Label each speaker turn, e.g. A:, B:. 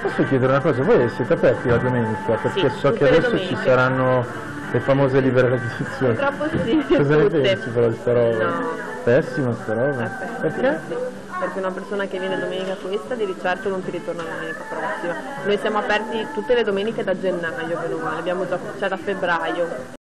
A: Posso chiedere una cosa, voi siete aperti la domenica? Perché
B: Sì,
A: so che
B: tutte le
A: adesso ci
B: domeniche.
A: saranno le famose liberazioni.
B: Purtroppo sì,
A: Cosa ne
B: tutte.
A: pensi però di sta roba?
B: No.
A: Pessima sta roba. Perché?
B: Sì. Perché una persona che viene domenica questa di certo non ti ritorna la domenica prossima. Noi siamo aperti tutte le domeniche da gennaio, bene o male, abbiamo già, cioè da febbraio.